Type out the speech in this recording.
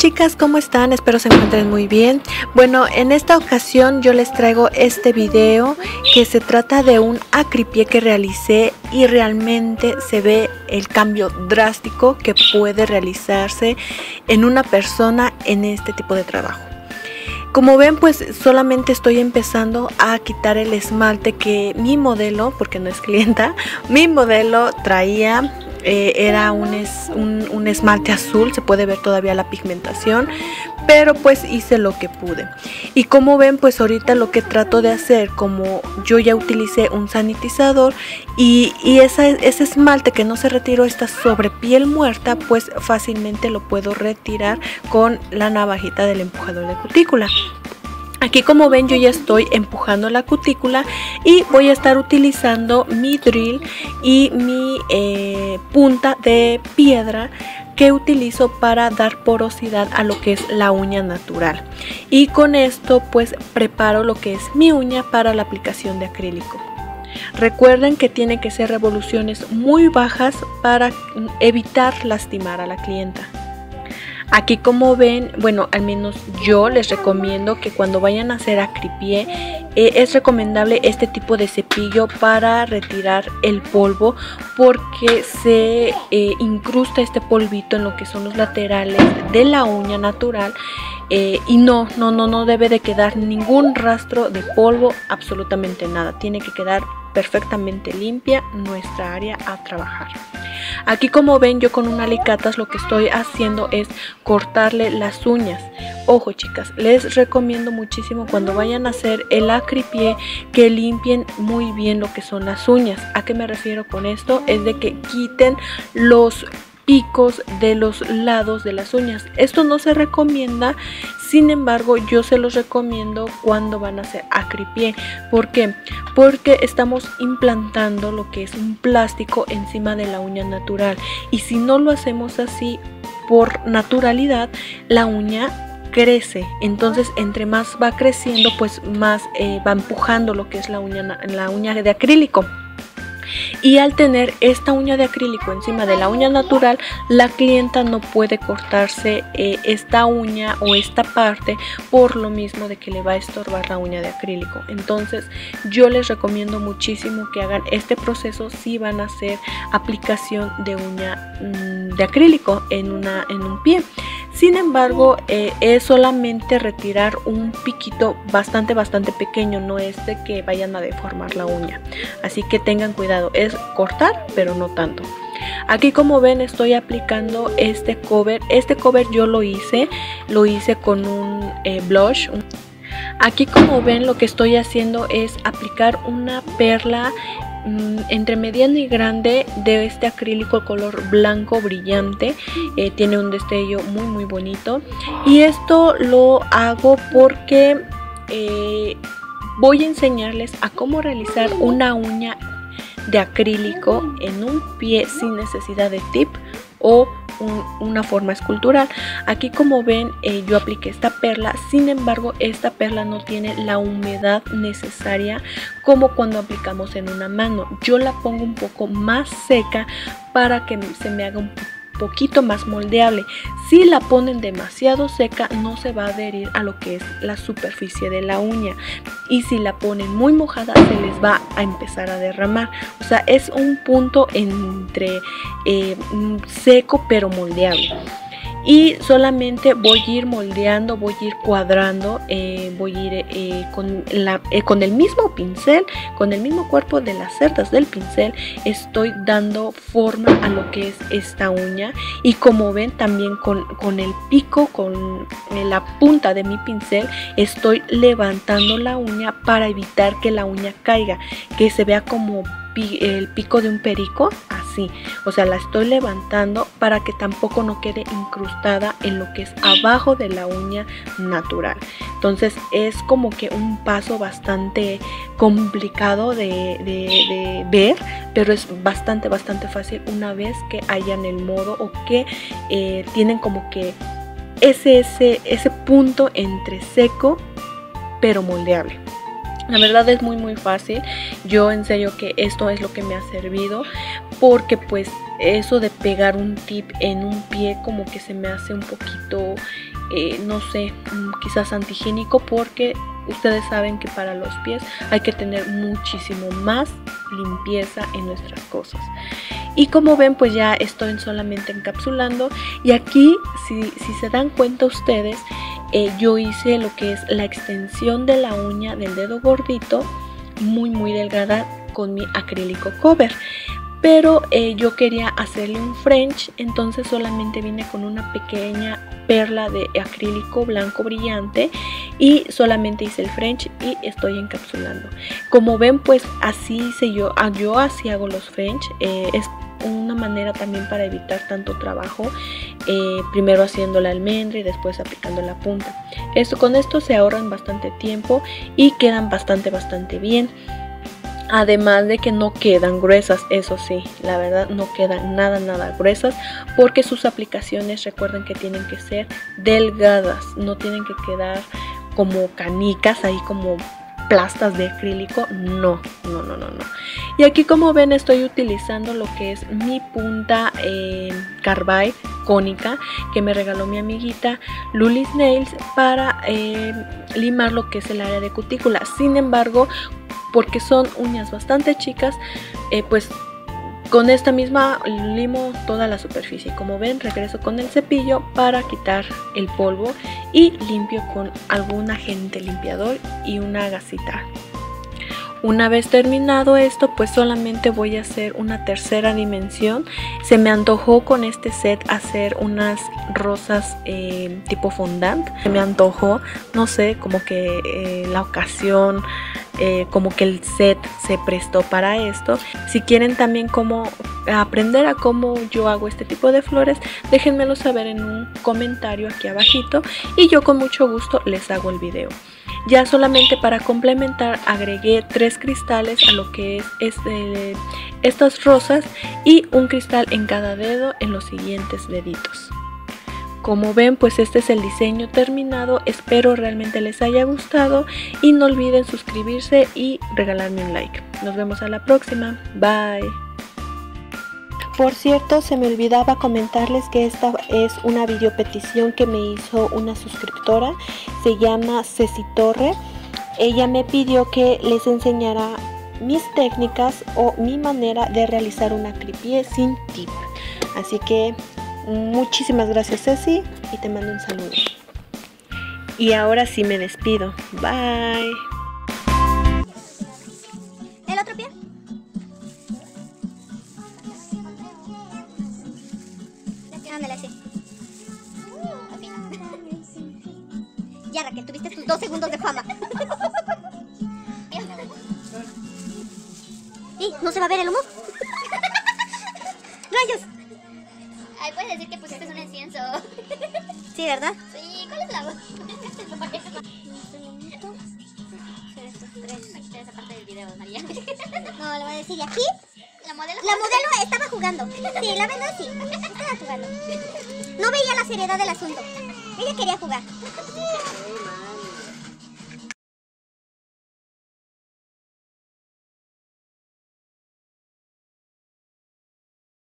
chicas, ¿cómo están? Espero se encuentren muy bien. Bueno, en esta ocasión yo les traigo este video que se trata de un acripié que realicé y realmente se ve el cambio drástico que puede realizarse en una persona en este tipo de trabajo. Como ven, pues solamente estoy empezando a quitar el esmalte que mi modelo, porque no es clienta, mi modelo traía. Era un esmalte azul, se puede ver todavía la pigmentación, pero pues hice lo que pude. Y como ven, pues ahorita lo que trato de hacer, como yo ya utilicé un sanitizador y ese esmalte que no se retiró está sobre piel muerta, pues fácilmente lo puedo retirar con la navajita del empujador de cutícula. Aquí, como ven, yo ya estoy empujando la cutícula y voy a estar utilizando mi drill y mi punta de piedra que utilizo para dar porosidad a lo que es la uña natural. Y con esto pues preparo lo que es mi uña para la aplicación de acrílico. Recuerden que tiene que ser revoluciones muy bajas para evitar lastimar a la clienta. Aquí, como ven, bueno, al menos yo les recomiendo que cuando vayan a hacer acripié es recomendable este tipo de cepillo para retirar el polvo, porque se incrusta este polvito en lo que son los laterales de la uña natural. Y no debe de quedar ningún rastro de polvo, absolutamente nada. Tiene que quedar perfectamente limpia nuestra área a trabajar. Aquí, como ven, yo con un alicatas lo que estoy haciendo es cortarle las uñas. Ojo, chicas, les recomiendo muchísimo cuando vayan a hacer el acripié que limpien muy bien lo que son las uñas. ¿A qué me refiero con esto? Es de que quiten los picos de los lados de las uñas. Esto no se recomienda, sin embargo yo se los recomiendo cuando van a hacer acripié. ¿Por qué? Porque estamos implantando lo que es un plástico encima de la uña natural, y si no lo hacemos así por naturalidad, la uña crece. Entonces, entre más va creciendo, pues más va empujando lo que es la uña de acrílico. Y al tener esta uña de acrílico encima de la uña natural, la clienta no puede cortarse esta uña o esta parte, por lo mismo de que le va a estorbar la uña de acrílico. Entonces yo les recomiendo muchísimo que hagan este proceso si van a hacer aplicación de uña de acrílico en un pie. Sin embargo, es solamente retirar un piquito bastante pequeño, no es de que vayan a deformar la uña. Así que tengan cuidado, es cortar, pero no tanto. Aquí, como ven, estoy aplicando este cover. Este cover yo lo hice con un blush. Aquí, como ven, lo que estoy haciendo es aplicar una perla entre mediano y grande de este acrílico color blanco brillante. Tiene un destello muy bonito, y esto lo hago porque voy a enseñarles a cómo realizar una uña de acrílico en un pie sin necesidad de tip o una forma escultural. Aquí, como ven, yo apliqué esta perla, sin embargo esta perla no tiene la humedad necesaria como cuando aplicamos en una mano. Yo la pongo un poco más seca para que se me haga un poquito más moldeable. Si la ponen demasiado seca, no se va a adherir a lo que es la superficie de la uña, y si la ponen muy mojada se les va a empezar a derramar. O sea, es un punto entre seco pero moldeable. Y solamente voy a ir moldeando, voy a ir cuadrando, voy a ir con el mismo pincel, con el mismo cuerpo de las cerdas del pincel, estoy dando forma a lo que es esta uña. Y como ven, también con el pico, con la punta de mi pincel, estoy levantando la uña para evitar que la uña caiga, que se vea como el pico de un perico, así. O sea, la estoy levantando para que tampoco no quede incrustada en lo que es abajo de la uña natural. Entonces es como que un paso bastante complicado de ver, pero es bastante fácil una vez que hayan el modo, o que tienen como que ese punto entre seco pero moldeable. La verdad es muy fácil. Yo en serio que esto es lo que me ha servido, porque pues eso de pegar un tip en un pie como que se me hace un poquito no sé, quizás antihigiénico, porque ustedes saben que para los pies hay que tener muchísimo más limpieza en nuestras cosas. Y como ven, pues ya estoy solamente encapsulando. Y aquí, si se dan cuenta ustedes, yo hice lo que es la extensión de la uña del dedo gordito, muy delgada, con mi acrílico cover. Pero yo quería hacerle un French, entonces solamente vine con una pequeña perla de acrílico blanco brillante y solamente hice el French y estoy encapsulando. Como ven, pues así hice yo así hago los French. Es una manera también para evitar tanto trabajo, primero haciendo la almendra y después aplicando la punta. Con esto se ahorran bastante tiempo y quedan bastante bien. Además de que no quedan gruesas, eso sí, la verdad no quedan nada gruesas, porque sus aplicaciones, recuerden que tienen que ser delgadas, no tienen que quedar como canicas, ahí como plastas de acrílico, no. Y aquí, como ven, estoy utilizando lo que es mi punta Carbide cónica que me regaló mi amiguita Lulis Nails para limar lo que es el área de cutícula. Sin embargo, porque son uñas bastante chicas, pues con esta misma limo toda la superficie. Como ven, regreso con el cepillo para quitar el polvo y limpio con algún agente limpiador y una gasita. Una vez terminado esto, pues solamente voy a hacer una tercera dimensión. Se me antojó con este set hacer unas rosas tipo fondant. Se me antojó, no sé, como que la ocasión, como que el set se prestó para esto. Si quieren también cómo aprender a cómo yo hago este tipo de flores, déjenmelo saber en un comentario aquí abajito y yo con mucho gusto les hago el video. Ya solamente para complementar agregué 3 cristales a lo que es estas rosas y un cristal en cada dedo en los siguientes deditos. Como ven, pues este es el diseño terminado. Espero realmente les haya gustado y no olviden suscribirse y regalarme un like. Nos vemos a la próxima. Bye. Por cierto, se me olvidaba comentarles que esta es una video petición que me hizo una suscriptora. Se llama Ceci Torre. Ella me pidió que les enseñara mis técnicas o mi manera de realizar una crepié sin tip. Así que muchísimas gracias, Ceci, y te mando un saludo. Y ahora sí me despido. Bye. ¿El otro pie? Ándale, así. Okay. Ya, Raquel, tuviste tus 2 segundos de fama. ¿Y no se va a ver el humo? ¡Rayos! Ay, puedes decir que pusiste un incienso. Sí, ¿verdad? Sí, ¿cuál es la voz? Esa parte del video, María. No, le voy a decir, ¿y aquí? La modelo Estaba jugando. Sí, la verdad sí, estaba jugando. No veía la seriedad del asunto. Ella quería jugar.